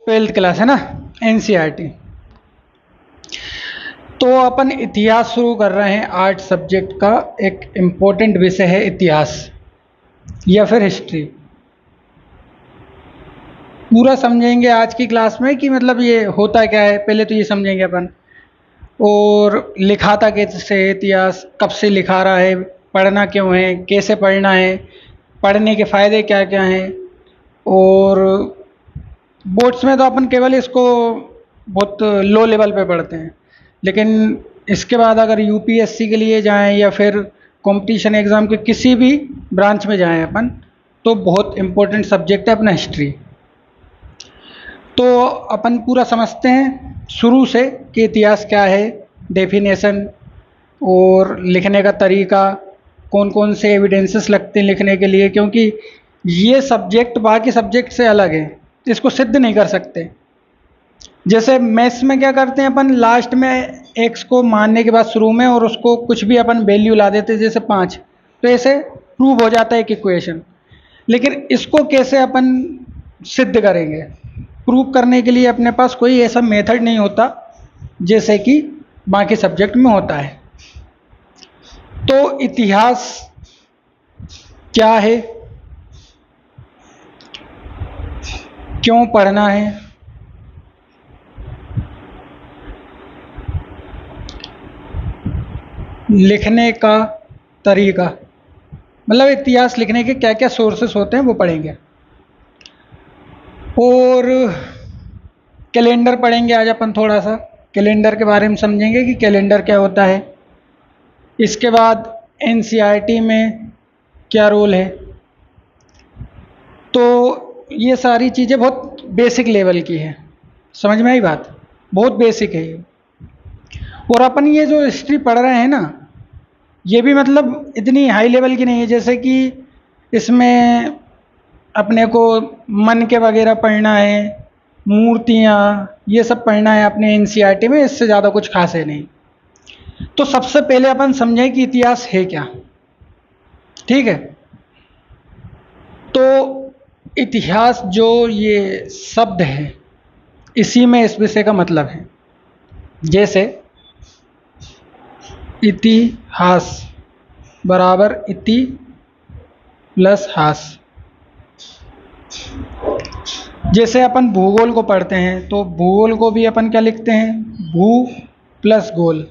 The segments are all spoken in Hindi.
ट्वेल्थ क्लास है ना, एनसीईआरटी। तो अपन इतिहास शुरू कर रहे हैं। आर्ट सब्जेक्ट का एक इम्पोर्टेंट विषय है इतिहास या फिर हिस्ट्री। पूरा समझेंगे आज की क्लास में कि मतलब ये होता क्या है, पहले तो ये समझेंगे अपन। और लिखा था कैसे इतिहास, कब से लिखा रहा है, पढ़ना क्यों है, कैसे पढ़ना है, पढ़ने के फ़ायदे क्या क्या हैं। और बोर्ड्स में तो अपन केवल इसको बहुत लो लेवल पे पढ़ते हैं, लेकिन इसके बाद अगर यूपीएससी के लिए जाएं या फिर कंपटीशन एग्ज़ाम के किसी भी ब्रांच में जाएं अपन, तो बहुत इम्पोर्टेंट सब्जेक्ट है अपना हिस्ट्री। तो अपन पूरा समझते हैं शुरू से कि इतिहास क्या है, डेफिनेशन और लिखने का तरीका, कौन कौन से एविडेंसेस लगते हैं लिखने के लिए, क्योंकि ये सब्जेक्ट बाकी सब्जेक्ट से अलग है, इसको सिद्ध नहीं कर सकते। जैसे मैथ्स में क्या करते हैं अपन, लास्ट में एक्स को मानने के बाद शुरू में और उसको कुछ भी अपन वैल्यू ला देते हैं, जैसे 5, तो ऐसे प्रूव हो जाता है एक इक्वेशन। लेकिन इसको कैसे अपन सिद्ध करेंगे, प्रूव करने के लिए अपने पास कोई ऐसा मेथड नहीं होता जैसे कि बाकी सब्जेक्ट में होता है। तो इतिहास क्या है, क्यों पढ़ना है, लिखने का तरीका, मतलब इतिहास लिखने के क्या क्या सोर्सेस होते हैं वो पढ़ेंगे। और कैलेंडर पढ़ेंगे आज अपन, थोड़ा सा कैलेंडर के बारे में समझेंगे कि कैलेंडर क्या होता है। इसके बाद एनसीईआरटी में क्या रोल है। तो ये सारी चीज़ें बहुत बेसिक लेवल की है, समझ में आई बात, बहुत बेसिक है ये। और अपन ये जो हिस्ट्री पढ़ रहे हैं ना, ये भी मतलब इतनी हाई लेवल की नहीं है, जैसे कि इसमें अपने को मन के वगैरह पढ़ना है, मूर्तियाँ, ये सब पढ़ना है अपने एनसीईआरटी में, इससे ज़्यादा कुछ खास है नहीं। तो सबसे पहले अपन समझें कि इतिहास है क्या, ठीक है। तो इतिहास जो ये शब्द है, इसी में इस विषय का मतलब है। जैसे इतिहास बराबर इति प्लस हास। जैसे अपन भूगोल को पढ़ते हैं तो भूगोल को भी अपन क्या लिखते हैं, भू प्लस गोल।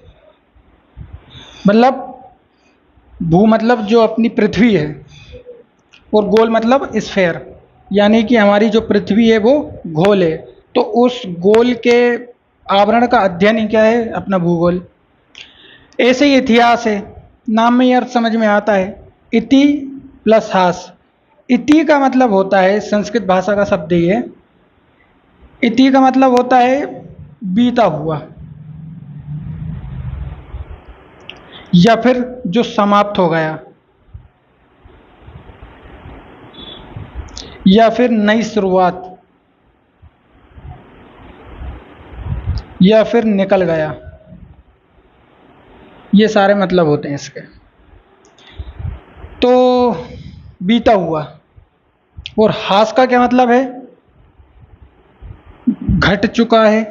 मतलब भू मतलब जो अपनी पृथ्वी है, और गोल मतलब स्फेयर, यानी कि हमारी जो पृथ्वी है वो गोल है, तो उस गोल के आवरण का अध्ययन ही क्या है, अपना भूगोल। ऐसे ही इतिहास है, नाम में ही अर्थ समझ में आता है, इति प्लस हास। इति का मतलब होता है, संस्कृत भाषा का शब्द ही है, इति का मतलब होता है बीता हुआ या फिर जो समाप्त हो गया, या फिर नई शुरुआत, या फिर निकल गया, ये सारे मतलब होते हैं इसके। तो बीता हुआ। और हास का क्या मतलब है, घट चुका है,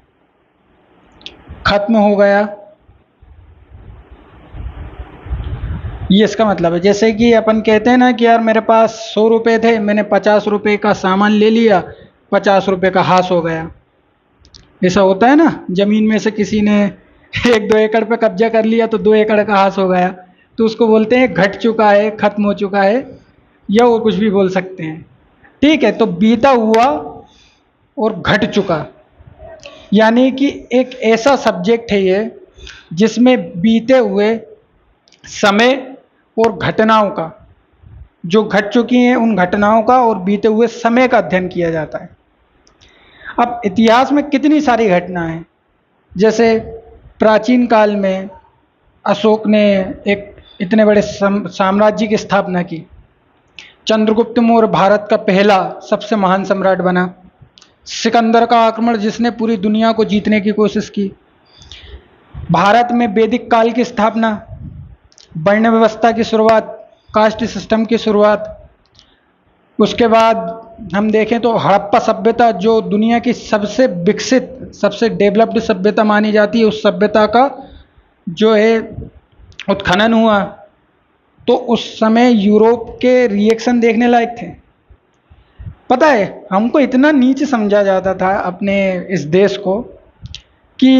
खत्म हो गया, ये इसका मतलब है। जैसे कि अपन कहते हैं ना कि यार मेरे पास 100 रुपये थे, मैंने 50 रुपये का सामान ले लिया, 50 रुपये का हास हो गया। ऐसा होता है ना, ज़मीन में से किसी ने 1-2 एकड़ पे कब्जा कर लिया तो 2 एकड़ का हास हो गया, तो उसको बोलते हैं घट चुका है, खत्म हो चुका है, या वो कुछ भी बोल सकते हैं, ठीक है। तो बीता हुआ और घट चुका, यानी कि एक ऐसा सब्जेक्ट है ये जिसमें बीते हुए समय और घटनाओं का, जो घट चुकी हैं उन घटनाओं का और बीते हुए समय का अध्ययन किया जाता है। अब इतिहास में कितनी सारी घटनाएं हैं, जैसे प्राचीन काल में अशोक ने एक इतने बड़े साम्राज्य की स्थापना की, चंद्रगुप्त मौर्य भारत का पहला सबसे महान सम्राट बना, सिकंदर का आक्रमण जिसने पूरी दुनिया को जीतने की कोशिश की, भारत में वैदिक काल की स्थापना, वर्ण व्यवस्था की शुरुआत, कास्ट सिस्टम की शुरुआत, उसके बाद हम देखें तो हड़प्पा सभ्यता, जो दुनिया की सबसे विकसित, सबसे डेवलप्ड सभ्यता मानी जाती है, उस सभ्यता का जो है उत्खनन हुआ। तो उस समय यूरोप के रिएक्शन देखने लायक थे। पता है, हमको इतना नीच समझा जाता था अपने इस देश को कि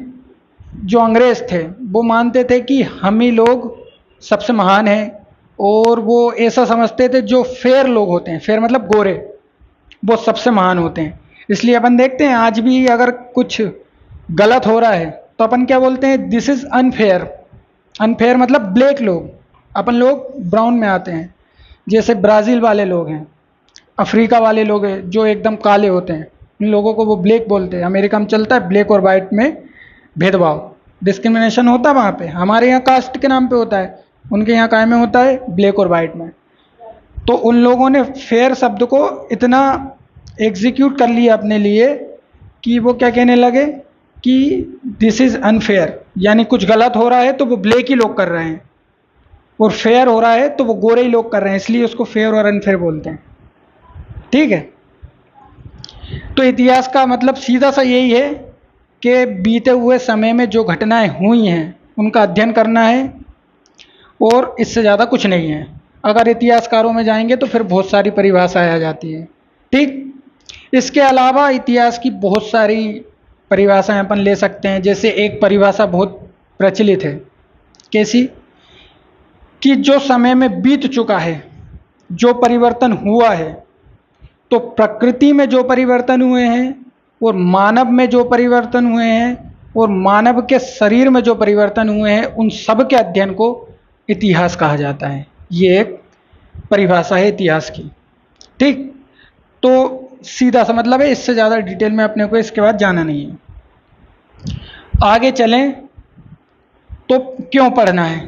जो अंग्रेज थे वो मानते थे कि हम ही लोग सबसे महान हैं, और वो ऐसा समझते थे जो फेयर लोग होते हैं, फेयर मतलब गोरे, वो सबसे महान होते हैं। इसलिए अपन देखते हैं आज भी अगर कुछ गलत हो रहा है तो अपन क्या बोलते हैं, दिस इज अनफेयर। अनफेयर मतलब ब्लैक लोग, अपन लोग ब्राउन में आते हैं। जैसे ब्राज़ील वाले लोग हैं, अफ्रीका वाले लोग हैं जो एकदम काले होते हैं, इन लोगों को वो ब्लैक बोलते हैं। अमेरिका में चलता है ब्लैक और वाइट में भेदभाव, डिस्क्रिमिनेशन होता है वहाँ पे। हमारे यहाँ कास्ट के नाम पे होता है, उनके यहाँ काय में होता है, ब्लैक और वाइट में। तो उन लोगों ने फेयर शब्द को इतना एग्जीक्यूट कर लिया अपने लिए कि वो क्या कहने लगे कि दिस इज़ अनफेयर, यानी कुछ गलत हो रहा है तो वो ब्लैक ही लोग कर रहे हैं, और फेयर हो रहा है तो वो गोरे ही लोग कर रहे हैं, इसलिए उसको फेयर और अनफेयर बोलते हैं। ठीक है। तो इतिहास का मतलब सीधा सा यही है कि बीते हुए समय में जो घटनाएं हुई हैं उनका अध्ययन करना है, और इससे ज़्यादा कुछ नहीं है। अगर इतिहासकारों में जाएंगे तो फिर बहुत सारी परिभाषाएं आ जाती हैं। ठीक। इसके अलावा इतिहास की बहुत सारी परिभाषाएं अपन ले सकते हैं। जैसे एक परिभाषा बहुत प्रचलित है, कैसी, कि जो समय में बीत चुका है, जो परिवर्तन हुआ है, तो प्रकृति में जो परिवर्तन हुए हैं और मानव में जो परिवर्तन हुए हैं और मानव के शरीर में जो परिवर्तन हुए हैं, उन सब के अध्ययन को इतिहास कहा जाता है। ये एक परिभाषा है इतिहास की। ठीक। तो सीधा सा मतलब है, इससे ज़्यादा डिटेल में अपने को इसके बाद जाना नहीं है। आगे चलें तो क्यों पढ़ना है।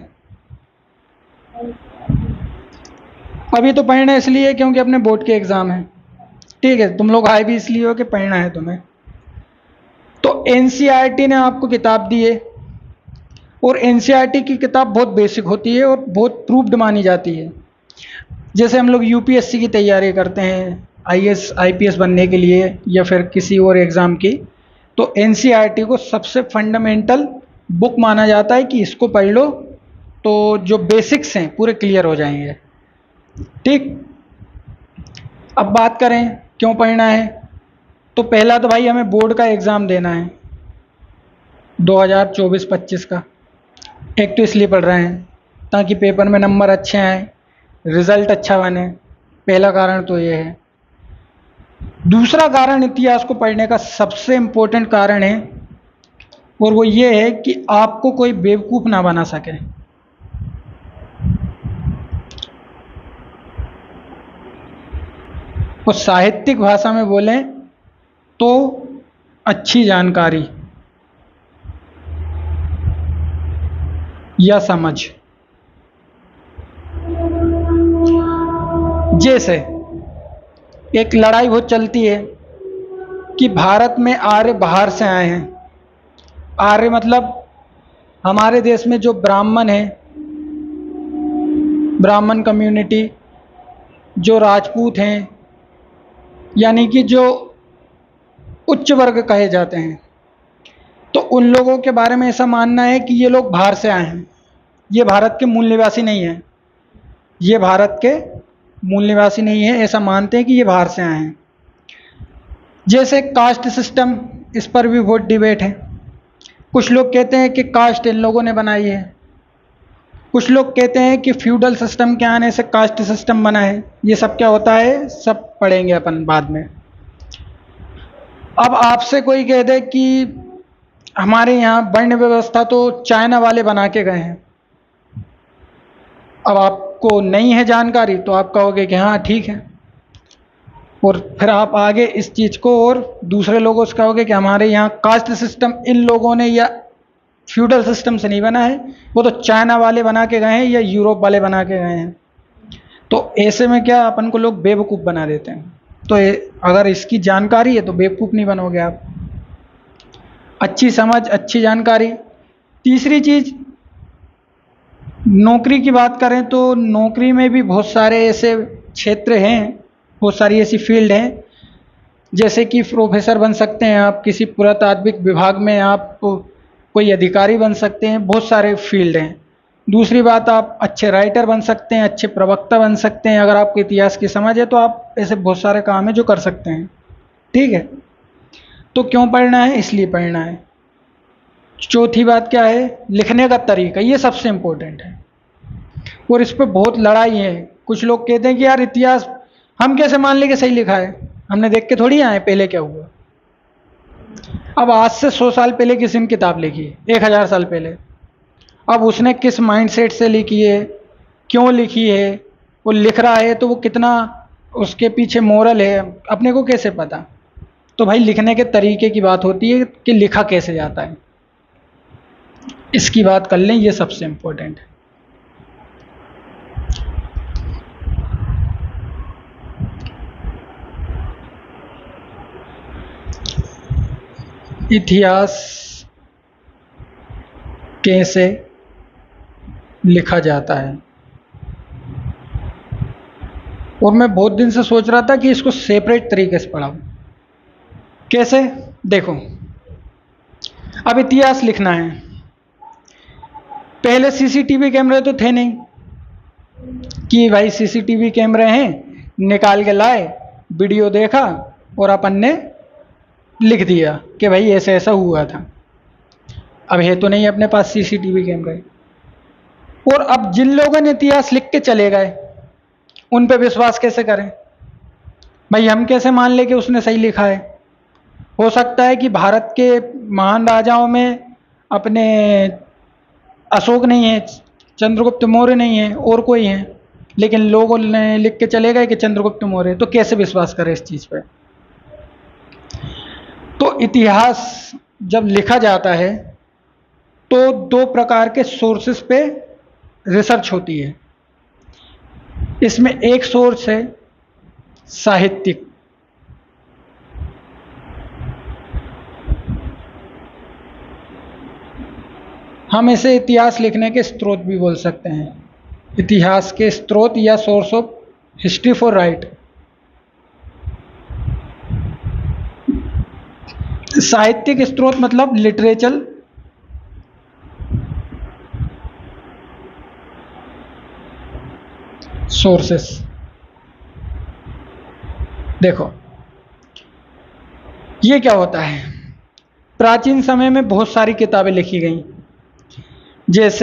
अभी तो पढ़ना इसलिए क्योंकि अपने बोर्ड के एग्ज़ाम हैं। ठीक है, तुम लोग आए भी इसलिए हो कि पढ़ना है तुम्हें। तो एनसीईआरटी ने आपको किताब दी है, और एनसीईआरटी की किताब बहुत बेसिक होती है और बहुत प्रूव्ड मानी जाती है। जैसे हम लोग यूपीएससी की तैयारी करते हैं, आईएएस आईपीएस बनने के लिए या फिर किसी और एग्ज़ाम की, तो एनसीईआरटी को सबसे फंडामेंटल बुक माना जाता है कि इसको पढ़ लो तो जो बेसिक्स हैं पूरे क्लियर हो जाएंगे। ठीक। अब बात करें क्यों पढ़ना है, तो पहला तो भाई हमें बोर्ड का एग्ज़ाम देना है 2024-25 का। एक तो इसलिए पढ़ रहे हैं ताकि पेपर में नंबर अच्छे आए, रिज़ल्ट अच्छा बने, पहला कारण तो ये है। दूसरा कारण इतिहास को पढ़ने का सबसे इम्पोर्टेंट कारण है, और वो ये है कि आपको कोई बेवकूफ़ ना बना सके। और साहित्यिक भाषा में बोलें तो अच्छी जानकारी या समझ। जैसे एक लड़ाई बहुत चलती है कि भारत में आर्य बाहर से आए हैं। आर्य मतलब हमारे देश में जो ब्राह्मण है, ब्राह्मण कम्युनिटी, जो राजपूत हैं, यानी कि जो उच्च वर्ग कहे जाते हैं, तो उन लोगों के बारे में ऐसा मानना है कि ये लोग बाहर से आए हैं, ये भारत के मूल निवासी नहीं हैं, ये भारत के मूल निवासी नहीं है, ऐसा मानते हैं कि ये बाहर से आए हैं। जैसे कास्ट सिस्टम, इस पर भी बहुत डिबेट है। कुछ लोग कहते हैं कि कास्ट इन लोगों ने बनाई है, कुछ लोग कहते हैं कि फ्यूडल सिस्टम के आने से कास्ट सिस्टम बना है। ये सब क्या होता है सब पढ़ेंगे अपन बाद में। अब आपसे कोई कह दे कि हमारे यहाँ वर्ण व्यवस्था तो चाइना वाले बना के गए हैं, अब आपको नहीं है जानकारी तो आप कहोगे कि हाँ ठीक है, और फिर आप आगे इस चीज़ को और दूसरे लोगों से कहोगे कि हमारे यहाँ कास्ट सिस्टम इन लोगों ने या फ्यूडल सिस्टम से नहीं बना है, वो तो चाइना वाले बना के गए हैं या यूरोप वाले बना के गए हैं। तो ऐसे में क्या अपन को लोग बेवकूफ़ बना देते हैं। तो अगर इसकी जानकारी है तो बेवकूफ़ नहीं बनोगे आप। अच्छी समझ, अच्छी जानकारी। तीसरी चीज़, नौकरी की बात करें तो नौकरी में भी बहुत सारे ऐसे क्षेत्र हैं बहुत सारी ऐसी फील्ड हैं, जैसे कि प्रोफेसर बन सकते हैं आप, किसी पुरातात्विक विभाग में आप कोई अधिकारी बन सकते हैं, बहुत सारे फील्ड हैं। दूसरी बात, आप अच्छे राइटर बन सकते हैं, अच्छे प्रवक्ता बन सकते हैं। अगर आपको इतिहास की समझ है तो आप ऐसे बहुत सारे काम हैं जो कर सकते हैं। ठीक है, तो क्यों पढ़ना है? इसलिए पढ़ना है। चौथी बात क्या है? लिखने का तरीका, ये सबसे इम्पोर्टेंट है और इस पर बहुत लड़ाई है। कुछ लोग कहते हैं कि यार इतिहास हम कैसे मान लें कि सही लिखा है, हमने देख के थोड़ी आए पहले क्या हुआ। अब आज से 100 साल पहले किसी ने किताब लिखी, 1000 साल पहले, अब उसने किस माइंडसेट से लिखी है, क्यों लिखी है, वो लिख रहा है तो वो कितना उसके पीछे मोरल है, अपने को कैसे पता? तो भाई लिखने के तरीके की बात होती है कि लिखा कैसे जाता है, इसकी बात कर लें, ये सबसे इम्पोर्टेंट है। इतिहास कैसे लिखा जाता है, और मैं बहुत दिन से सोच रहा था कि इसको सेपरेट तरीके से पढ़ाऊं। कैसे? देखो, अब इतिहास लिखना है, पहले सीसीटीवी कैमरे तो थे नहीं कि भाई सीसीटीवी कैमरे हैं, निकाल के लाए, वीडियो देखा और अपन ने लिख दिया कि भाई ऐसा ऐसा हुआ था। अब है तो नहीं अपने पास सीसीटीवी कैमरे। और अब जिन लोगों ने इतिहास लिख के चले गए, उन पे विश्वास कैसे करें? भाई हम कैसे मान ले कि उसने सही लिखा है? हो सकता है कि भारत के महान राजाओं में अपने अशोक नहीं है, चंद्रगुप्त मौर्य नहीं है, और कोई है, लेकिन लोगों ने लिख के चले गए कि चंद्रगुप्त मौर्य, तो कैसे विश्वास करें इस चीज़ पे? तो इतिहास जब लिखा जाता है तो दो प्रकार के सोर्सेस पे रिसर्च होती है। इसमें एक सोर्स है साहित्यिक, हम इसे इतिहास लिखने के स्रोत भी बोल सकते हैं, इतिहास के स्रोत या source of history for right. साहित्यिक स्रोत मतलब लिटरेचर, सोर्सेस। देखो ये क्या होता है, प्राचीन समय में बहुत सारी किताबें लिखी गई, जैसे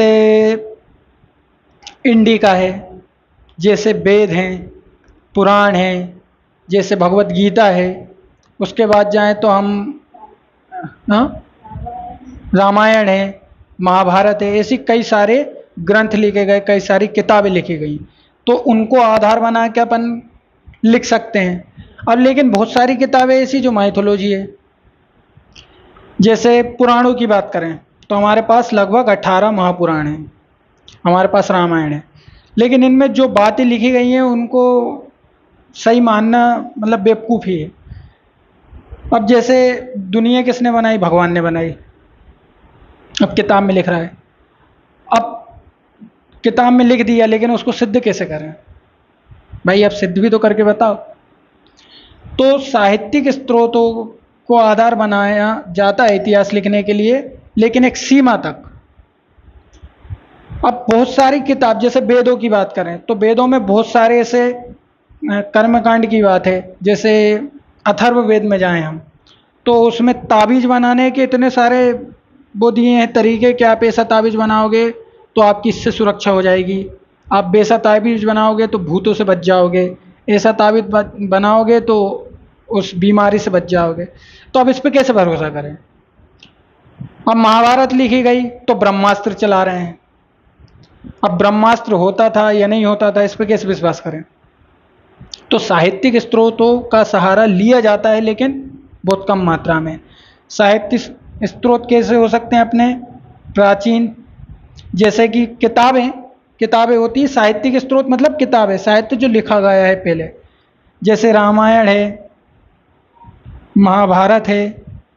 इंडिका है, जैसे वेद हैं, पुराण हैं, जैसे भगवत गीता है। उसके बाद जाएं तो हम रामायण है, महाभारत है, ऐसी कई सारे ग्रंथ लिखे गए, कई सारी किताबें लिखी गई, तो उनको आधार बना के अपन लिख सकते हैं। अब लेकिन बहुत सारी किताबें ऐसी जो माइथोलॉजी है, जैसे पुराणों की बात करें तो हमारे पास लगभग 18 महापुराण हैं, हमारे पास रामायण है, लेकिन इनमें जो बातें लिखी गई हैं उनको सही मानना मतलब बेवकूफ़ी है। अब जैसे दुनिया किसने बनाई? भगवान ने बनाई। अब किताब में लिख रहा है, अब किताब में लिख दिया, लेकिन उसको सिद्ध कैसे करें? भाई अब सिद्ध भी तो करके बताओ। तो साहित्यिक स्रोतों को आधार बनाया जाता है इतिहास लिखने के लिए, लेकिन एक सीमा तक। अब बहुत सारी किताब, जैसे वेदों की बात करें तो वेदों में बहुत सारे ऐसे कर्मकांड की बात है, जैसे अथर्ववेद में जाएं हम तो उसमें ताबीज बनाने के इतने सारे वो दिए हैं तरीके कि आप ऐसा ताबीज बनाओगे तो आपकी इससे सुरक्षा हो जाएगी, आप वैसा ताबीज बनाओगे तो भूतों से बच जाओगे, ऐसा ताबीज बनाओगे तो उस बीमारी से बच जाओगे। तो अब इस पर कैसे भरोसा करें? अब महाभारत लिखी गई तो ब्रह्मास्त्र चला रहे हैं, अब ब्रह्मास्त्र होता था या नहीं होता था, इस पर कैसे विश्वास करें? तो साहित्यिक स्रोतों का सहारा लिया जाता है, लेकिन बहुत कम मात्रा में। साहित्य स्रोत कैसे हो सकते हैं अपने? प्राचीन, जैसे कि किताबें, किताबें होती है साहित्यिक स्रोत, मतलब किताबें, साहित्य जो लिखा गया है पहले, जैसे रामायण है, महाभारत है,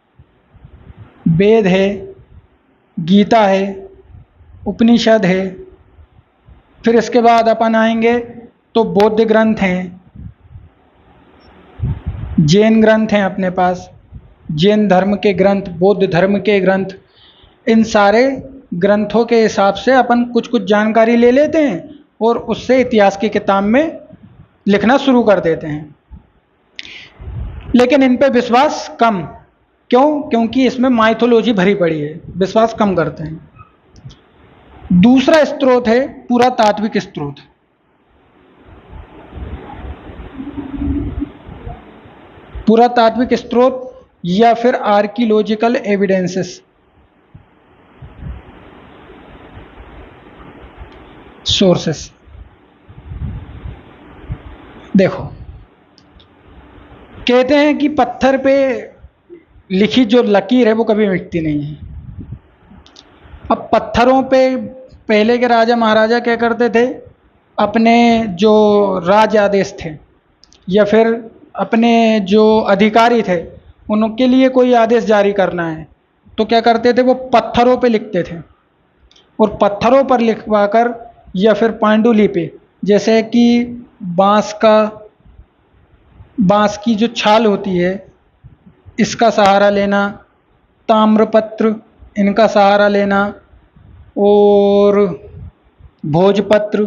वेद है, गीता है, उपनिषद है। फिर इसके बाद अपन आएंगे तो बौद्ध ग्रंथ हैं, जैन ग्रंथ हैं अपने पास, जैन धर्म के ग्रंथ, बौद्ध धर्म के ग्रंथ, इन सारे ग्रंथों के हिसाब से अपन कुछ कुछ जानकारी ले लेते हैं और उससे इतिहास की किताब में लिखना शुरू कर देते हैं। लेकिन इन पे विश्वास कम, क्यों? क्योंकि इसमें माइथोलॉजी भरी पड़ी है, विश्वास कम करते हैं। दूसरा स्रोत है पुरातात्विक स्रोत। पुरातात्विक स्रोत या फिर आर्कियोलॉजिकल एविडेंसेस, सोर्सेस। देखो, कहते हैं कि पत्थर पे लिखी जो लकीर है वो कभी मिटती नहीं है। अब पत्थरों पे पहले के राजा महाराजा क्या करते थे, अपने जो राज आदेश थे या फिर अपने जो अधिकारी थे उनके लिए कोई आदेश जारी करना है तो क्या करते थे, वो पत्थरों पे लिखते थे। और पत्थरों पर लिखवाकर या फिर पांडुलिपि, जैसे कि बांस की जो छाल होती है इसका सहारा लेना, ताम्रपत्र इनका सहारा लेना, और भोजपत्र।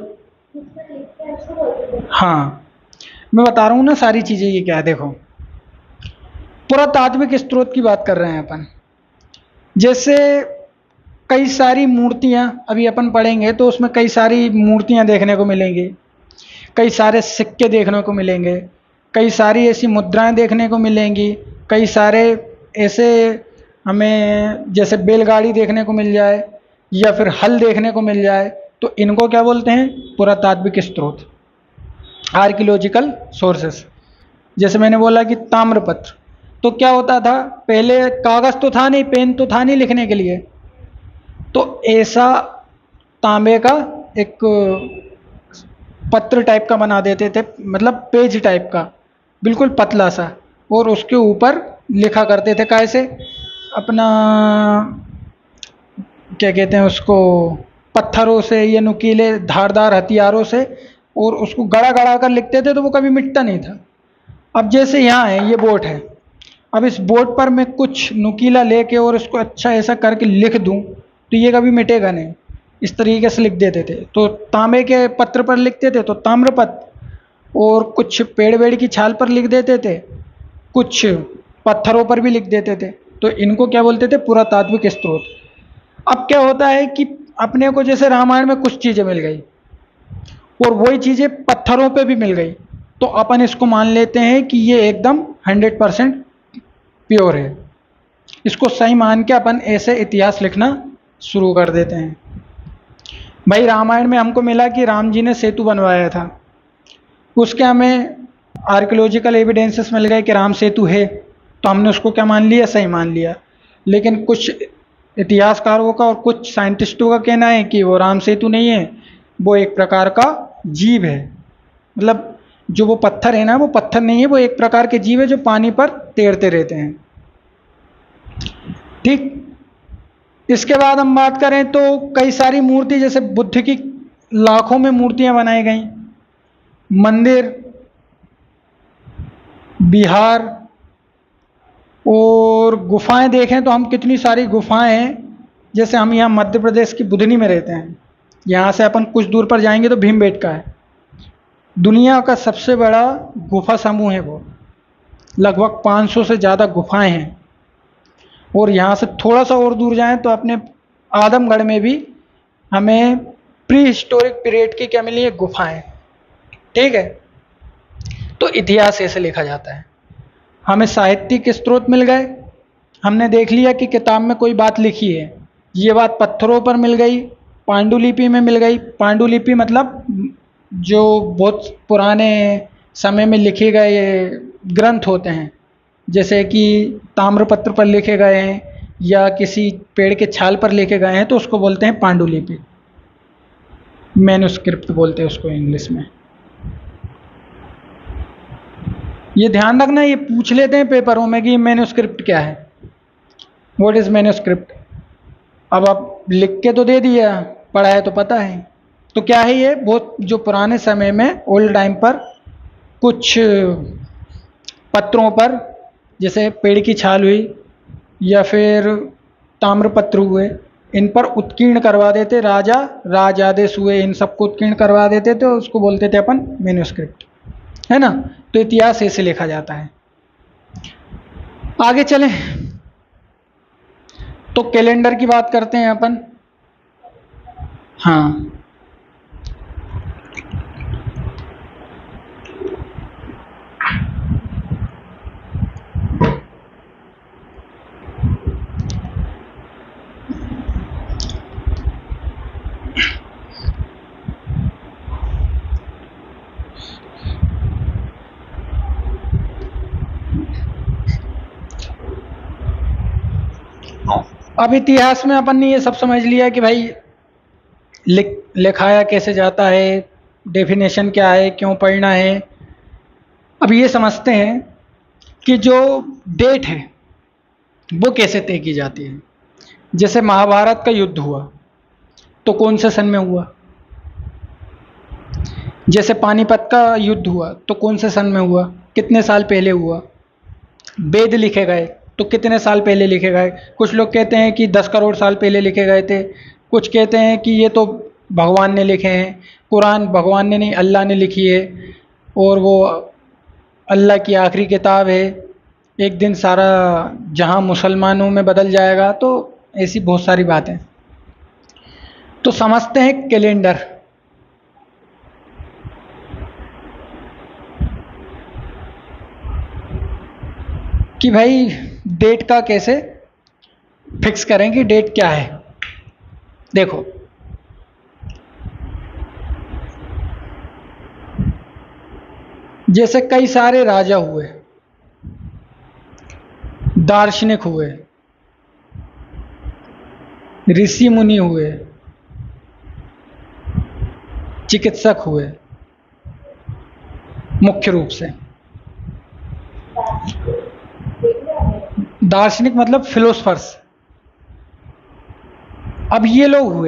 हाँ, मैं बता रहा हूँ ना सारी चीज़ें ये क्या है। देखो, पुरातात्विक स्रोत की बात कर रहे हैं अपन। जैसे कई सारी मूर्तियाँ अभी अपन पढ़ेंगे तो उसमें कई सारी मूर्तियाँ देखने को मिलेंगी, कई सारे सिक्के देखने को मिलेंगे, कई सारी ऐसी मुद्राएं देखने को मिलेंगी, कई सारे ऐसे हमें जैसे बैलगाड़ी देखने को मिल जाए या फिर हल देखने को मिल जाए, तो इनको क्या बोलते हैं? पुरातात्विक स्रोत, आर्कियोलॉजिकल सोर्सेस। जैसे मैंने बोला कि ताम्रपत्र, तो क्या होता था पहले, कागज़ तो था नहीं, पेन तो था नहीं लिखने के लिए, तो ऐसा तांबे का एक पत्र टाइप का बना देते थे, मतलब पेज टाइप का, बिल्कुल पतला सा, और उसके ऊपर लिखा करते थे। कैसे? अपना क्या कहते हैं उसको, पत्थरों से या नुकीले धारदार हथियारों से, और उसको गड़ा गड़ा कर लिखते थे तो वो कभी मिटता नहीं था। अब जैसे यहाँ है, ये बोर्ड है, अब इस बोर्ड पर मैं कुछ नुकीला लेके और इसको अच्छा ऐसा करके लिख दूँ तो ये कभी मिटेगा नहीं। इस तरीके से लिख देते थे। तो तांबे के पत्र पर लिखते थे तो ताम्रपत्र, और कुछ पेड़ वेड़ की छाल पर लिख देते थे, कुछ पत्थरों पर भी लिख देते थे, तो इनको क्या बोलते थे? पुरातात्विक स्रोत। अब क्या होता है कि अपने को जैसे रामायण में कुछ चीज़ें मिल गई और वही चीज़ें पत्थरों पे भी मिल गई, तो अपन इसको मान लेते हैं कि ये एकदम 100% प्योर है। इसको सही मान के अपन ऐसे इतिहास लिखना शुरू कर देते हैं। भाई, रामायण में हमको मिला कि राम जी ने सेतु बनवाया था, उसके हमें आर्कियोलॉजिकल एविडेंसेस मिल गए कि राम सेतु है, तो हमने उसको क्या मान लिया? सही मान लिया। लेकिन कुछ इतिहासकारों का और कुछ साइंटिस्टों का कहना है कि वो राम सेतु नहीं है, वो एक प्रकार का जीव है। मतलब जो वो पत्थर है ना, वो पत्थर नहीं है, वो एक प्रकार के जीव है जो पानी पर तैरते रहते हैं। ठीक। इसके बाद हम बात करें तो कई सारी मूर्ति, जैसे बुद्ध की लाखों में मूर्तियां बनाई गई, मंदिर, बिहार, और गुफाएं देखें तो हम कितनी सारी गुफाएं हैं। जैसे हम यहाँ मध्य प्रदेश की बुधनी में रहते हैं, यहाँ से अपन कुछ दूर पर जाएंगे तो भीमबेटका है, दुनिया का सबसे बड़ा गुफा समूह है वो, लगभग 500 से ज़्यादा गुफाएं हैं। और यहाँ से थोड़ा सा और दूर जाएं तो अपने आदमगढ़ में भी हमें प्री हिस्टोरिक पीरियड की क्या मिली है? गुफाएं। ठीक है। तो इतिहास ऐसे लिखा जाता है। हमें साहित्यिक स्रोत मिल गए, हमने देख लिया कि किताब में कोई बात लिखी है, ये बात पत्थरों पर मिल गई, पांडुलिपि में मिल गई। पांडुलिपि मतलब जो बहुत पुराने समय में लिखे गए ग्रंथ होते हैं, जैसे कि ताम्रपत्र पर लिखे गए हैं या किसी पेड़ के छाल पर लिखे गए हैं, तो उसको बोलते हैं पांडुलिपि, मैन्युस्क्रिप्ट बोलते हैं उसको इंग्लिश में। ये ध्यान रखना, ये पूछ लेते हैं पेपरों में कि मैन्युस्क्रिप्ट क्या है, व्हाट इज मैन्युस्क्रिप्ट। अब आप लिख के तो दे दिया, पढ़ा है तो पता है। तो क्या है ये? बहुत जो पुराने समय में ओल्ड टाइम पर कुछ पत्रों पर, जैसे पेड़ की छाल हुई या फिर ताम्रपत्र हुए, इन पर उत्कीर्ण करवा देते राजा, राजादेश हुए, इन सबको उत्कीर्ण करवा देते थे, उसको बोलते थे अपन मैन्युस्क्रिप्ट, है ना। तो इतिहास ऐसे लिखा जाता है। आगे चलें तो कैलेंडर की बात करते हैं अपन। हाँ, अब इतिहास में अपन ने ये सब समझ लिया कि भाई लिखाया कैसे जाता है, डेफिनेशन क्या है, क्यों पढ़ना है। अब ये समझते हैं कि जो डेट है वो कैसे तय की जाती है। जैसे महाभारत का युद्ध हुआ तो कौन से सन में हुआ, जैसे पानीपत का युद्ध हुआ तो कौन से सन में हुआ, कितने साल पहले हुआ। वेद लिखे गए तो कितने साल पहले लिखे गए। कुछ लोग कहते हैं कि 10 करोड़ साल पहले लिखे गए थे, कुछ कहते हैं कि ये तो भगवान ने लिखे हैं। कुरान भगवान ने नहीं, अल्लाह ने लिखी है, और वो अल्लाह की आखिरी किताब है, एक दिन सारा जहां मुसलमानों में बदल जाएगा। तो ऐसी बहुत सारी बातें। तो समझते हैं कैलेंडर। कि भाई डेट का कैसे फिक्स करें कि डेट क्या है। देखो, जैसे कई सारे राजा हुए, दार्शनिक हुए, ऋषि मुनि हुए, चिकित्सक हुए, मुख्य रूप से दार्शनिक मतलब फिलोसफर्स। अब ये लोग हुए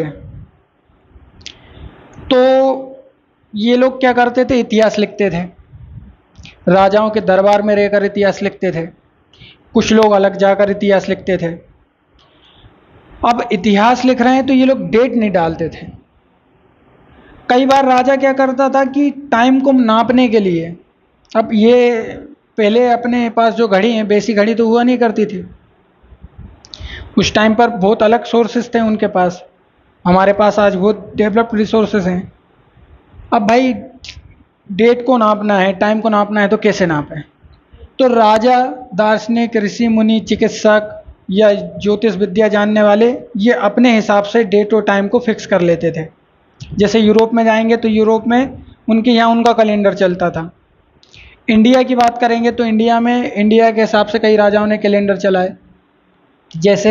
तो ये लोग क्या करते थे, इतिहास लिखते थे, राजाओं के दरबार में रहकर इतिहास लिखते थे। कुछ लोग अलग जाकर इतिहास लिखते थे। अब इतिहास लिख रहे हैं तो ये लोग डेट नहीं डालते थे। कई बार राजा क्या करता था कि टाइम को नापने के लिए, अब ये पहले अपने पास जो घड़ी है, बेसी घड़ी तो हुआ नहीं करती थी उस टाइम पर, बहुत अलग सोर्सेस थे उनके पास। हमारे पास आज बहुत डेवलप्ड रिसोर्सेज हैं। अब भाई डेट को नापना है, टाइम को नापना है, तो कैसे नापें। तो राजा, दार्शनिक, ऋषि मुनि, चिकित्सक या ज्योतिष विद्या जानने वाले ये अपने हिसाब से डेट और टाइम को फिक्स कर लेते थे। जैसे यूरोप में जाएंगे तो यूरोप में उनके यहाँ उनका कैलेंडर चलता था। इंडिया की बात करेंगे तो इंडिया में इंडिया के हिसाब से कई राजाओं ने कैलेंडर चलाए। जैसे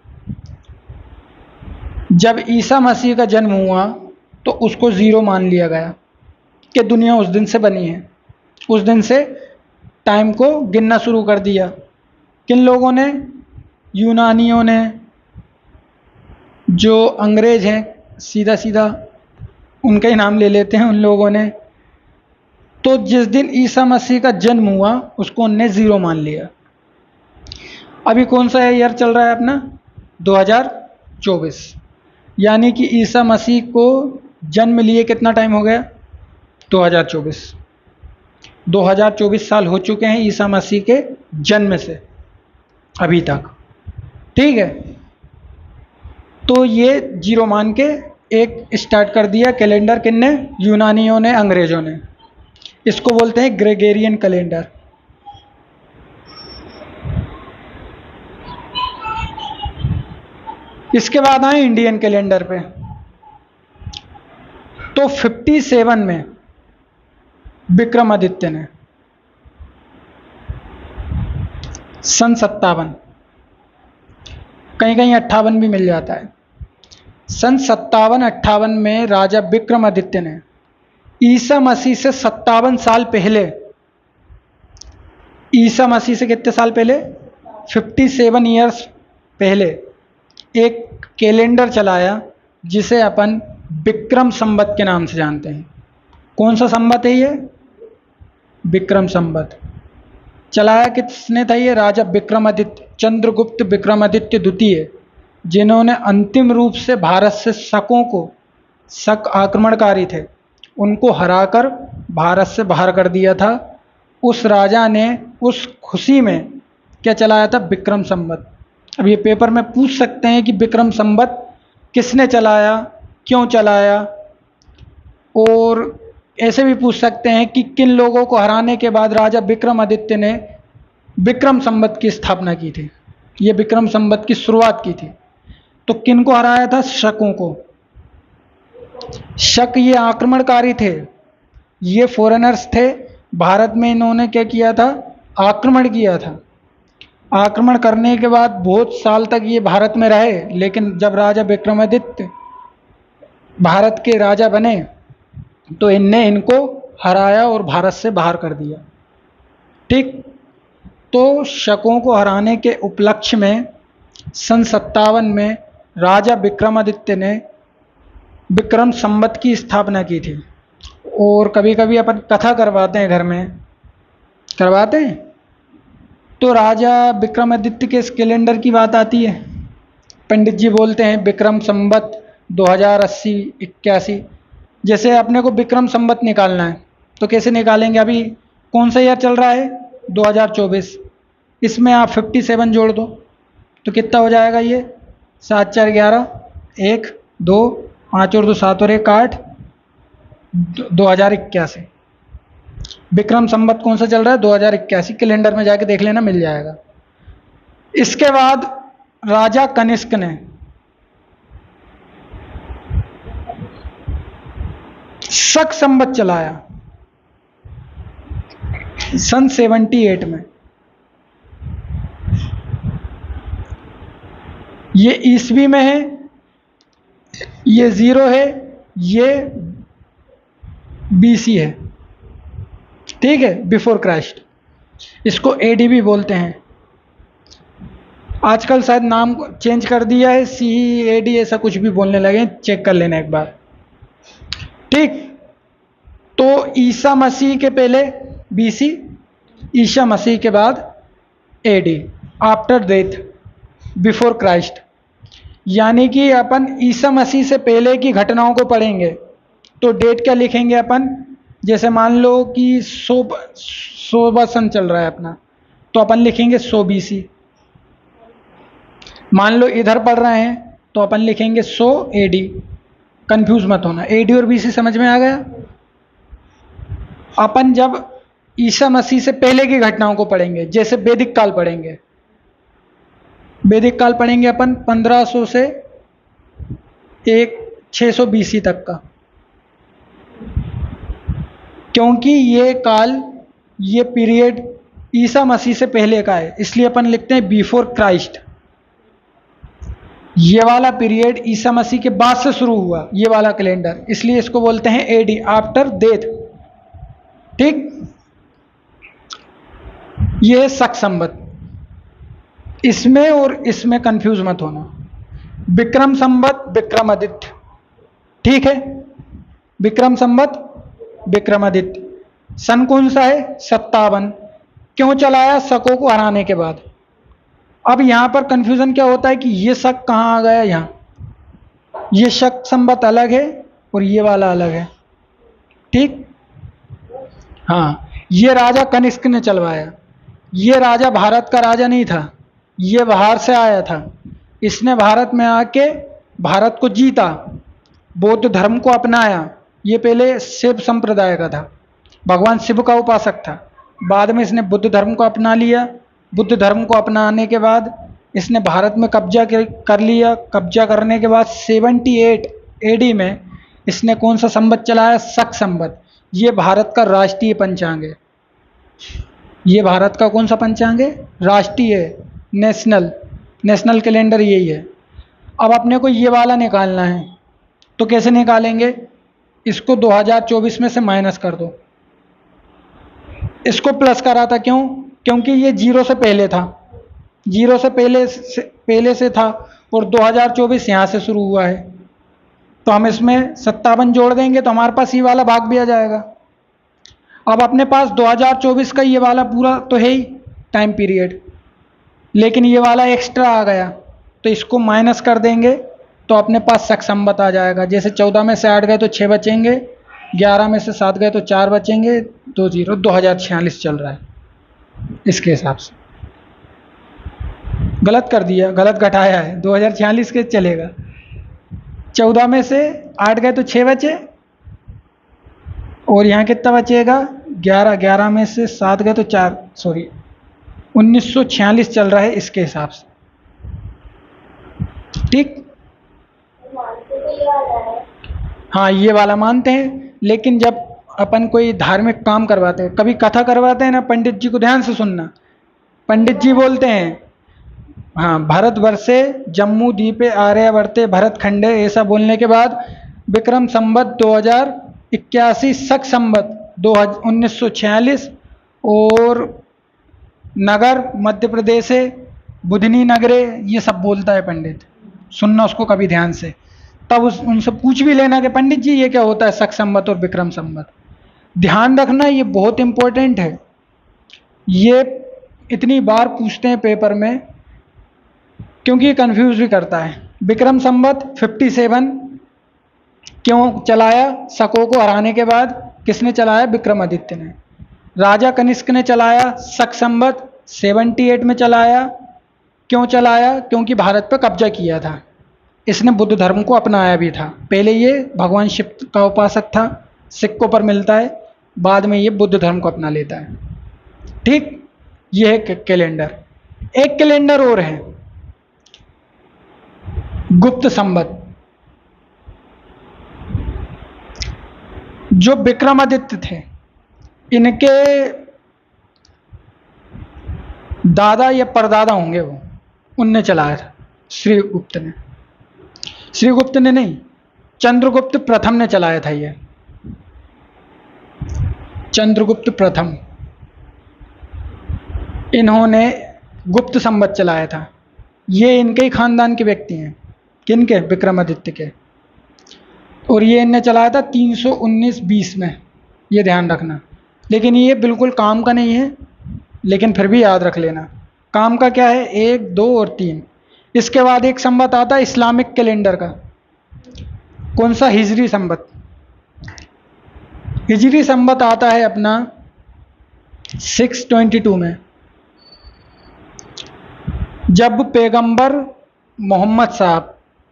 जब ईसा मसीह का जन्म हुआ तो उसको ज़ीरो मान लिया गया कि दुनिया उस दिन से बनी है। उस दिन से टाइम को गिनना शुरू कर दिया। किन लोगों ने? यूनानियों ने, जो अंग्रेज हैं, सीधा सीधा उनका ही नाम ले लेते हैं, उन लोगों ने। तो जिस दिन ईसा मसीह का जन्म हुआ उसको उनने ज़ीरो मान लिया। अभी कौन सा ईयर चल रहा है अपना? 2024। यानी कि ईसा मसीह को जन्म लिए कितना टाइम हो गया? 2024। 2024 साल हो चुके हैं ईसा मसीह के जन्म से अभी तक। ठीक है, तो ये जीरो मान के एक स्टार्ट कर दिया कैलेंडर। किनने? यूनानियों ने, अंग्रेजों ने। इसको बोलते हैं ग्रेगोरियन कैलेंडर। इसके बाद आए इंडियन कैलेंडर पे। तो 57 में विक्रमादित्य ने, सन 57, कहीं कहीं 58 भी मिल जाता है, सन 57-58 में राजा विक्रमादित्य ने ईसा मसीह से 57 साल पहले, ईसा मसीह से कितने साल पहले? 57 ईयर्स पहले एक कैलेंडर चलाया जिसे अपन विक्रम संवत के नाम से जानते हैं। कौन सा संवत है ये? विक्रम संवत। चलाया किसने था? ये राजा विक्रमादित्य, चंद्रगुप्त विक्रमादित्य द्वितीय, जिन्होंने अंतिम रूप से भारत से शकों को, शक आक्रमणकारी थे, उनको हराकर भारत से बाहर कर दिया था। उस राजा ने उस खुशी में क्या चलाया था? विक्रम संवत। अब ये पेपर में पूछ सकते हैं कि विक्रम संवत किसने चलाया, क्यों चलाया, और ऐसे भी पूछ सकते हैं कि किन लोगों को हराने के बाद राजा विक्रमादित्य ने विक्रम संवत की स्थापना की थी, ये विक्रम संवत की शुरुआत की थी। तो किन को हराया था? शकों को। शक ये आक्रमणकारी थे, ये फॉरेनर्स थे, भारत में इन्होंने क्या किया था? आक्रमण किया था। आक्रमण करने के बाद बहुत साल तक ये भारत में रहे, लेकिन जब राजा विक्रमादित्य भारत के राजा बने तो इनने इनको हराया और भारत से बाहर कर दिया। ठीक, तो शकों को हराने के उपलक्ष्य में सन 57 में राजा विक्रमादित्य ने विक्रम संवत की स्थापना की थी। और कभी कभी अपन कथा करवाते हैं घर में, करवाते हैं, तो राजा विक्रमादित्य के इस कैलेंडर की बात आती है। पंडित जी बोलते हैं विक्रम संवत 2080-81। जैसे अपने को विक्रम संवत निकालना है तो कैसे निकालेंगे? अभी कौन सा ईयर चल रहा है? 2024। इसमें आप 57 जोड़ दो तो कितना हो जाएगा? ये 7 4 11, 1 2 5 और 2 7 और 1 8, 2081। विक्रम संवत कौन सा चल रहा है? 2081। कैलेंडर में जाके देख लेना, मिल जाएगा। इसके बाद राजा कनिष्क ने शक संवत चलाया सन 78 में। ये ईस्वी में है, ये 0 है, ये बीसी है। ठीक है, बिफोर क्राइस्ट। इसको एडी भी बोलते हैं। आजकल शायद नाम चेंज कर दिया है, सी एडी ऐसा कुछ भी बोलने लगे, चेक कर लेना एक बार। ठीक, तो ईसा मसीह के पहले बीसी, ईसा मसीह के बाद AD, after death, before Christ. यानी कि अपन ईसा मसीह से पहले की घटनाओं को पढ़ेंगे तो डेट क्या लिखेंगे अपन? जैसे मान लो कि 100 सन चल रहा है अपना, तो अपन लिखेंगे 100 बीसी। मान लो इधर पढ़ रहे हैं तो अपन लिखेंगे 100 एडी। कंफ्यूज मत होना, एडी और बीसी समझ में आ गया? अपन जब ईसा मसीह से पहले की घटनाओं को पढ़ेंगे, जैसे वैदिक काल पढ़ेंगे, वैदिक काल पढ़ेंगे अपन 1500 से 600 बीसी तक का, क्योंकि ये काल, ये पीरियड ईसा मसीह से पहले का है, इसलिए अपन लिखते हैं बिफोर क्राइस्ट। ये वाला पीरियड ईसा मसीह के बाद से शुरू हुआ, ये वाला कैलेंडर, इसलिए इसको बोलते हैं एडी, आफ्टर डेथ। ठीक, ये है शक संवत। इसमें और इसमें कंफ्यूज मत होना। विक्रम संवत विक्रमादित्य, ठीक है, विक्रम संवत विक्रमादित्य। सन कौन सा है? 57। क्यों चलाया? शकों को हराने के बाद। अब यहां पर कंफ्यूजन क्या होता है कि ये शक कहां आ गया? यहां ये शक संवत अलग है और ये वाला अलग है। ठीक, हाँ, ये राजा कनिष्क ने चलवाया। ये राजा भारत का राजा नहीं था, ये बाहर से आया था। इसने भारत में आके भारत को जीता, बौद्ध धर्म को अपनाया। ये पहले शिव संप्रदाय का था, भगवान शिव का उपासक था। बाद में इसने बुद्ध धर्म को अपना लिया। बुद्ध धर्म को अपनाने के बाद इसने भारत में कब्जा कर लिया। कब्जा करने के बाद 78 एडी में इसने कौन सा संवत चलाया? शक संवत। ये भारत का राष्ट्रीय पंचांग है। ये भारत का कौन सा पंचांग है? राष्ट्रीय, नेशनल कैलेंडर यही है। अब अपने को ये वाला निकालना है, तो कैसे निकालेंगे? इसको 2024 में से माइनस कर दो। इसको प्लस करा था, क्यों? क्योंकि ये 0 से पहले था, 0 से पहले से था, और 2024 यहाँ से शुरू हुआ है। तो हम इसमें 57 जोड़ देंगे तो हमारे पास ये वाला भाग भी आ जाएगा। अब अपने पास 2024 का ये वाला पूरा तो है ही, टाइम पीरियड, लेकिन ये वाला एक्स्ट्रा आ गया तो इसको माइनस कर देंगे तो अपने पास सक्संबत आ जाएगा। जैसे 14 में से 8 गए तो 6 बचेंगे, 11 में से 7 गए तो 4 बचेंगे, 2046 चल रहा है इसके हिसाब से। गलत कर दिया, गलत घटाया है, 2046 के चलेगा। 14 में से 8 गए तो 6 बचे, और यहाँ कितना बचेगा 11, 11 में से 7 गए तो 4, सॉरी 1946 चल रहा है इसके हिसाब से। ठीक, हाँ ये वाला मानते हैं। लेकिन जब अपन कोई धार्मिक काम करवाते हैं, कभी कथा करवाते हैं ना, पंडित जी को ध्यान से सुनना, पंडित जी बोलते हैं हाँ भारतवर्षे जम्मू द्वीपे आर्यावर्ते भरत खंडे, ऐसा बोलने के बाद विक्रम संवत 2081 शक संवत 1946 और नगर मध्य प्रदेश है बुधनी नगरे, ये सब बोलता है पंडित। सुनना उसको कभी ध्यान से, तब उनसे पूछ भी लेना कि पंडित जी ये क्या होता है शक संवत और विक्रम संवत। ध्यान रखना ये बहुत इंपॉर्टेंट है, ये इतनी बार पूछते हैं पेपर में क्योंकि ये कंफ्यूज भी करता है। विक्रम संवत 57 क्यों चलाया, शकों को हराने के बाद किसने चलाया, विक्रमादित्य ने। राजा कनिष्क ने चलाया शक संवत 78 में चलाया। क्यों चलाया, क्योंकि भारत पर कब्जा किया था। इसने बुद्ध धर्म को अपनाया भी था। पहले ये भगवान शिव का उपासक था, सिक्कों पर मिलता है, बाद में ये बुद्ध धर्म को अपना लेता है। ठीक, ये है कैलेंडर। एक कैलेंडर और है गुप्त संवत, जो विक्रमादित्य थे इनके दादा या परदादा होंगे वो, उनने चलाया था। श्रीगुप्त ने, श्रीगुप्त ने नहीं, चंद्रगुप्त प्रथम ने चलाया था ये, चंद्रगुप्त प्रथम, इन्होंने गुप्त संवत चलाया था। ये इनके ही खानदान के व्यक्ति हैं, किनके, विक्रमादित्य के। और ये इनने चलाया था 319-20 में, ये ध्यान रखना। लेकिन ये बिल्कुल काम का नहीं है, लेकिन फिर भी याद रख लेना। काम का क्या है, 1, 2 और 3। इसके बाद एक संवत आता है इस्लामिक कैलेंडर का, कौन सा, हिजरी संवत। हिजरी संवत आता है अपना 622 में, जब पैगंबर मोहम्मद साहब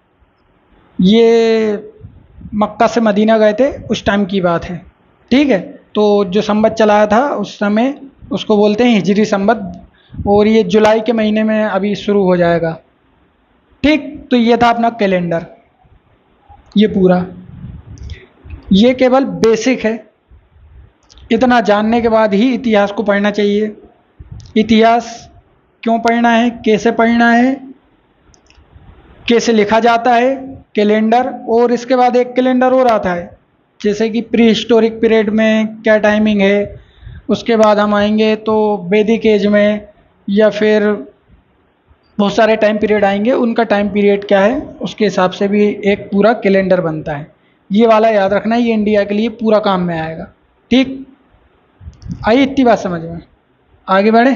ये मक्का से मदीना गए थे, उस टाइम की बात है। ठीक है, तो जो संवत चलाया था उस समय उसको बोलते हैं हिजरी संवत, और ये जुलाई के महीने में अभी शुरू हो जाएगा। ठीक, तो ये था अपना कैलेंडर, ये पूरा। ये केवल बेसिक है, इतना जानने के बाद ही इतिहास को पढ़ना चाहिए। इतिहास क्यों पढ़ना है, कैसे पढ़ना है, कैसे लिखा जाता है कैलेंडर। और इसके बाद एक कैलेंडर और आता है, जैसे कि प्री हिस्टोरिक पीरियड में क्या टाइमिंग है, उसके बाद हम आएंगे तो वैदिक एज में, या फिर बहुत सारे टाइम पीरियड आएंगे, उनका टाइम पीरियड क्या है उसके हिसाब से भी एक पूरा कैलेंडर बनता है। ये वाला याद रखना, ये इंडिया के लिए पूरा काम में आएगा। ठीक, आई इतनी बात समझ में, आगे बढ़े।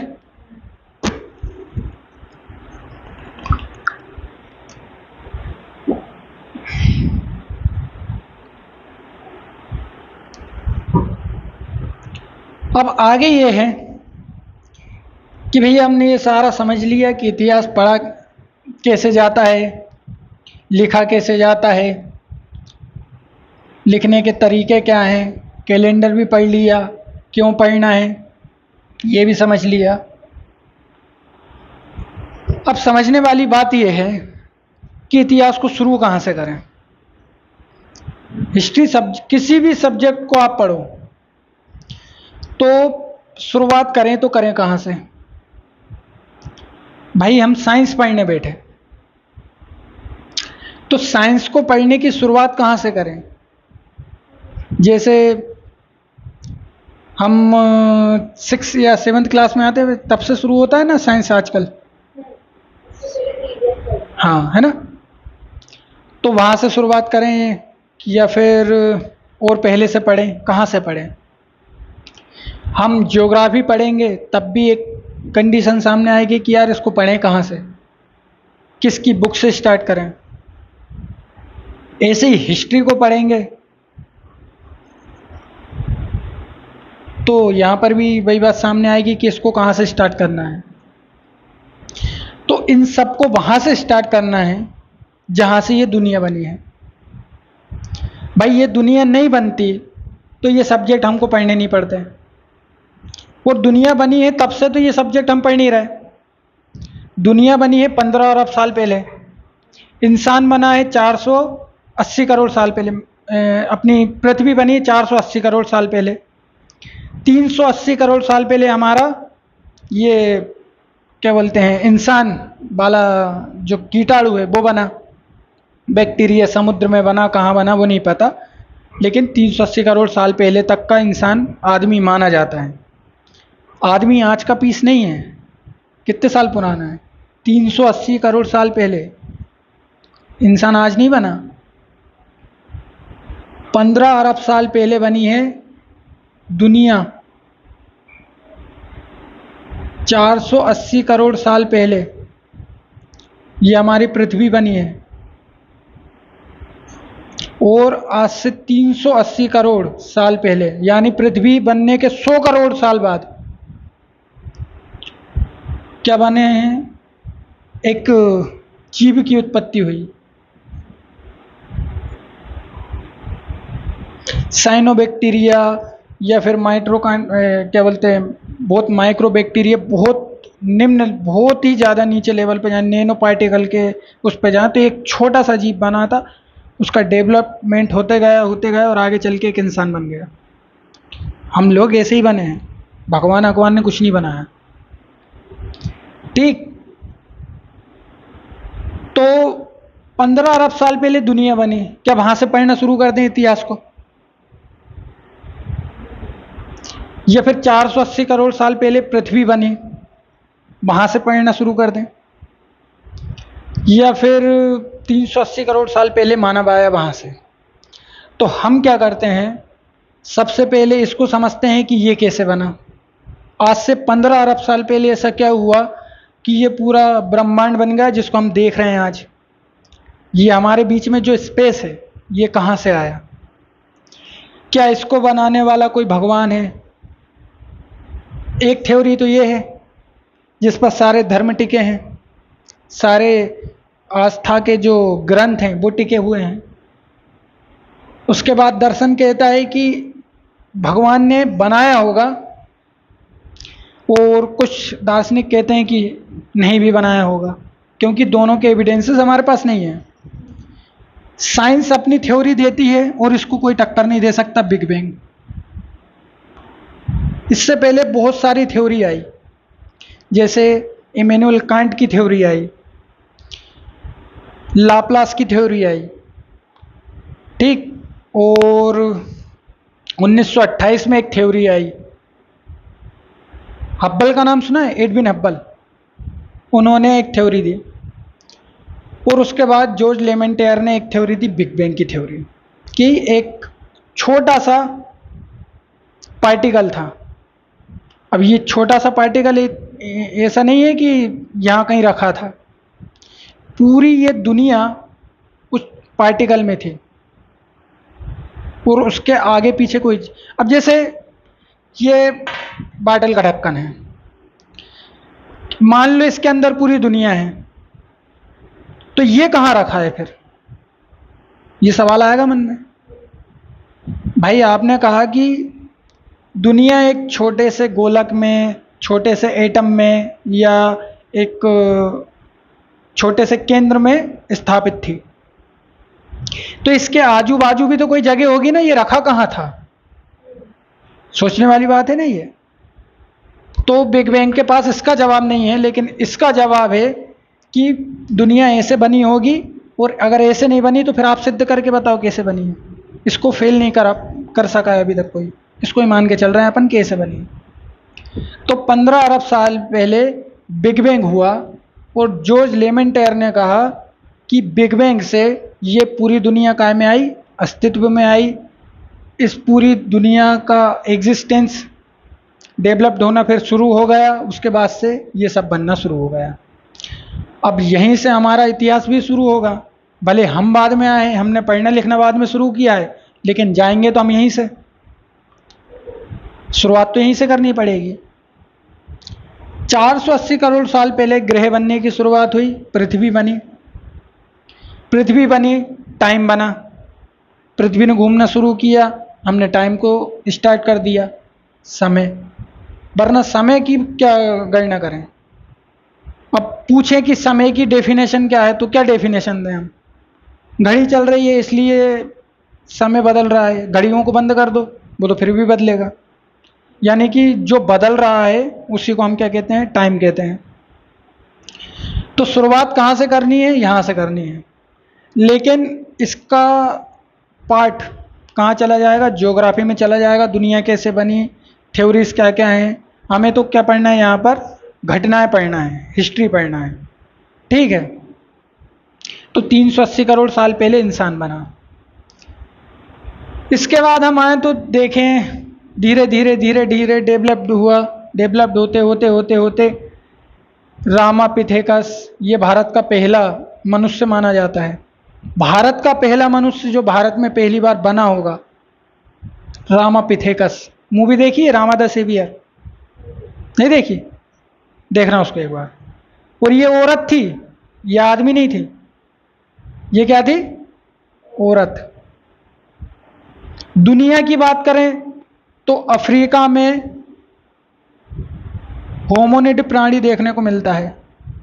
अब आगे ये है कि भैया हमने ये सारा समझ लिया कि इतिहास पढ़ा कैसे जाता है, लिखा कैसे जाता है, लिखने के तरीके क्या हैं, कैलेंडर भी पढ़ लिया, क्यों पढ़ना है ये भी समझ लिया। अब समझने वाली बात यह है कि इतिहास को शुरू कहाँ से करें। हिस्ट्री किसी भी सब्जेक्ट को आप पढ़ो तो शुरुआत करें तो करें कहाँ से। भाई हम साइंस पढ़ने बैठे तो साइंस को पढ़ने की शुरुआत कहाँ से करें। जैसे हम 6 या 7th क्लास में आते हैं तब से शुरू होता है ना साइंस आजकल, हाँ है ना। तो वहाँ से शुरुआत करें या फिर और पहले से पढ़ें, कहाँ से पढ़ें। हम ज्योग्राफी पढ़ेंगे तब भी एक कंडीशन सामने आएगी कि यार इसको पढ़ें कहाँ से, किसकी बुक से स्टार्ट करें। ऐसे ही हिस्ट्री को पढ़ेंगे तो यहाँ पर भी वही बात सामने आएगी कि इसको कहाँ से स्टार्ट करना है। तो इन सबको वहाँ से स्टार्ट करना है जहाँ से ये दुनिया बनी है। भाई ये दुनिया नहीं बनती तो ये सब्जेक्ट हमको पढ़ने नहीं पड़ते, और दुनिया बनी है तब से तो ये सब्जेक्ट हम पढ़ नहीं रहे। दुनिया बनी है 15 अरब साल पहले, इंसान बना है 480 करोड़ साल पहले, अपनी पृथ्वी बनी है 480 करोड़ साल पहले। 380 करोड़ साल पहले हमारा ये क्या बोलते हैं इंसान वाला जो कीटाणु है वो बना, बैक्टीरिया समुद्र में बना, कहाँ बना वो नहीं पता, लेकिन 380 करोड़ साल पहले तक का इंसान आदमी माना जाता है। आदमी आज का पीस नहीं है, कितने साल पुराना है, 380 करोड़ साल पहले। इंसान आज नहीं बना। 15 अरब साल पहले बनी है दुनिया, 480 करोड़ साल पहले ये हमारी पृथ्वी बनी है, और आज से 380 करोड़ साल पहले यानी पृथ्वी बनने के 100 करोड़ साल बाद क्या बने हैं, एक जीव की उत्पत्ति हुई। साइनोबैक्टीरिया या फिर क्या बोलते हैं, बहुत माइक्रो बैक्टीरिया, बहुत निम्न, बहुत ही ज़्यादा नीचे लेवल पे जाए, नैनो पार्टिकल के उस पे जाए, तो एक छोटा सा जीव बना था, उसका डेवलपमेंट होते गया और आगे चल के एक इंसान बन गया। हम लोग ऐसे ही बने हैं, भगवान ने कुछ नहीं बनाया। ठीक, तो 15 अरब साल पहले दुनिया बनी, क्या वहां से पढ़ना शुरू कर दें इतिहास को, या फिर 480 करोड़ साल पहले पृथ्वी बनी वहां से पढ़ना शुरू कर दें, या फिर 380 करोड़ साल पहले मानव आया वहां से। तो हम क्या करते हैं, सबसे पहले इसको समझते हैं कि ये कैसे बना। आज से 15 अरब साल पहले ऐसा क्या हुआ कि ये पूरा ब्रह्मांड बन गया जिसको हम देख रहे हैं आज। ये हमारे बीच में जो स्पेस है ये कहाँ से आया, क्या इसको बनाने वाला कोई भगवान है? एक थ्योरी तो ये है जिस पर सारे धर्म टिके हैं, सारे आस्था के जो ग्रंथ हैं वो टिके हुए हैं। उसके बाद दर्शन कहता है कि भगवान ने बनाया होगा, और कुछ दार्शनिक कहते हैं कि नहीं भी बनाया होगा, क्योंकि दोनों के एविडेंसेस हमारे पास नहीं है। साइंस अपनी थ्योरी देती है और इसको कोई टक्कर नहीं दे सकता, बिग बैंग। इससे पहले बहुत सारी थ्योरी आई, जैसे इमैनुअल कांट की थ्योरी आई, लाप्लास की थ्योरी आई, ठीक, और 1928 में एक थ्योरी आई, हब्बल का नाम सुना है, एडविन हब्बल, उन्होंने एक थ्योरी दी। और उसके बाद जॉर्ज लेमेंटेयर ने एक थ्योरी दी, बिग बैंग की थ्योरी, कि एक छोटा सा पार्टिकल था। अब ये छोटा सा पार्टिकल ऐसा नहीं है कि यहाँ कहीं रखा था, पूरी ये दुनिया उस पार्टिकल में थी, और उसके आगे पीछे कोई, अब जैसे ये बाटल का ढक्कन है, मान लो इसके अंदर पूरी दुनिया है, तो ये कहाँ रखा है फिर? ये सवाल आएगा मन में। भाई आपने कहा कि दुनिया एक छोटे से गोलक में, छोटे से एटम में, या एक छोटे से केंद्र में स्थापित थी, तो इसके आजू बाजू भी तो कोई जगह होगी ना, ये रखा कहाँ था? सोचने वाली बात है ना ये। तो बिग बैंग के पास इसका जवाब नहीं है, लेकिन इसका जवाब है कि दुनिया ऐसे बनी होगी, और अगर ऐसे नहीं बनी तो फिर आप सिद्ध करके बताओ कैसे बनी है। इसको फेल नहीं कर सका है अभी तक कोई, इसको ही मान के चल रहे हैं अपन कैसे बनी है। तो 15 अरब साल पहले बिग बैंग हुआ, और जॉर्ज लेमेंटेयर ने कहा कि बिग बैंग से ये पूरी दुनिया काय में आई, अस्तित्व में आई। इस पूरी दुनिया का एग्जिस्टेंस डेवलप्ड होना फिर शुरू हो गया, उसके बाद से ये सब बनना शुरू हो गया। अब यहीं से हमारा इतिहास भी शुरू होगा। भले हम बाद में आए, हमने पढ़ना लिखना बाद में शुरू किया है, लेकिन जाएंगे तो हम यहीं से, शुरुआत तो यहीं से करनी पड़ेगी। 480 करोड़ साल पहले ग्रह बनने की शुरुआत हुई, पृथ्वी बनी। पृथ्वी बनी, टाइम बना, पृथ्वी ने घूमना शुरू किया, हमने टाइम को स्टार्ट कर दिया, समय। वरना समय की क्या गणना करें? अब पूछें कि समय की डेफिनेशन क्या है, तो क्या डेफिनेशन दें हम? घड़ी चल रही है इसलिए समय बदल रहा है, घड़ियों को बंद कर दो, वो तो फिर भी बदलेगा। यानी कि जो बदल रहा है उसी को हम क्या कहते हैं? टाइम कहते हैं। तो शुरुआत कहाँ से करनी है? यहाँ से करनी है। लेकिन इसका पार्ट कहाँ चला जाएगा? ज्योग्राफी में चला जाएगा। दुनिया कैसे बनी, थ्योरीज क्या क्या हैं। हमें तो क्या पढ़ना है यहाँ पर? घटनाएं पढ़ना है, हिस्ट्री पढ़ना है। ठीक है। तो 380 करोड़ साल पहले इंसान बना। इसके बाद हम आए तो देखें धीरे धीरे धीरे धीरे डेवलप्ड हुआ। डेवलप्ड होते होते होते होते रामापिथेकस, ये भारत का पहला मनुष्य माना जाता है। भारत का पहला मनुष्य जो भारत में पहली बार बना होगा, रामापिथेकस। मूवी देखी है रामा द सेवियर? नहीं देखी? देखना उसको एक बार। और ये औरत थी, ये आदमी नहीं थी। ये क्या थी? औरत। दुनिया की बात करें तो अफ्रीका में होमोनिड प्राणी देखने को मिलता है।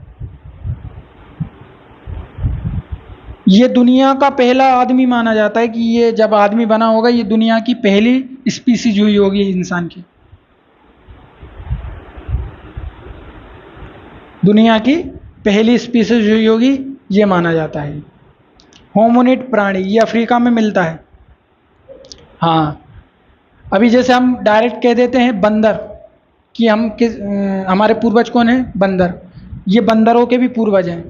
ये दुनिया का पहला आदमी माना जाता है कि ये जब आदमी बना होगा, ये दुनिया की पहली स्पीसीज हुई होगी इंसान की। दुनिया की पहली स्पीसीज हुई होगी, ये माना जाता है। होमोनिड प्राणी ये अफ्रीका में मिलता है। हाँ, अभी जैसे हम डायरेक्ट कह देते हैं बंदर कि हम हमारे पूर्वज कौन है? बंदर। ये बंदरों के भी पूर्वज हैं।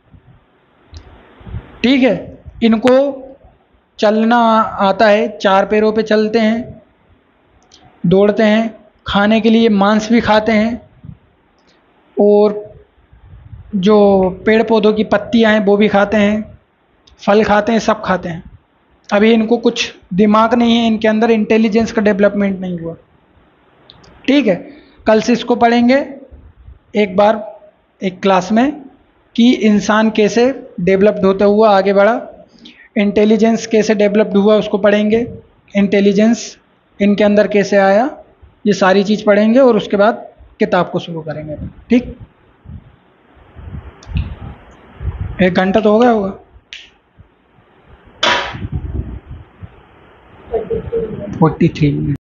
ठीक है। इनको चलना आता है, 4 पैरों पे चलते हैं, दौड़ते हैं, खाने के लिए मांस भी खाते हैं, और जो पेड़ पौधों की पत्तियां हैं वो भी खाते हैं, फल खाते हैं, सब खाते हैं। अभी इनको कुछ दिमाग नहीं है, इनके अंदर इंटेलिजेंस का डेवलपमेंट नहीं हुआ। ठीक है। कल से इसको पढ़ेंगे एक बार एक क्लास में कि इंसान कैसे डेवलप्ड होता हुआ आगे बढ़ा, इंटेलिजेंस कैसे डेवलप्ड हुआ उसको पढ़ेंगे, इंटेलिजेंस इनके अंदर कैसे आया, ये सारी चीज़ पढ़ेंगे और उसके बाद किताब को शुरू करेंगे। ठीक, 1 घंटा तो हो गया होगा। 43 मिनट।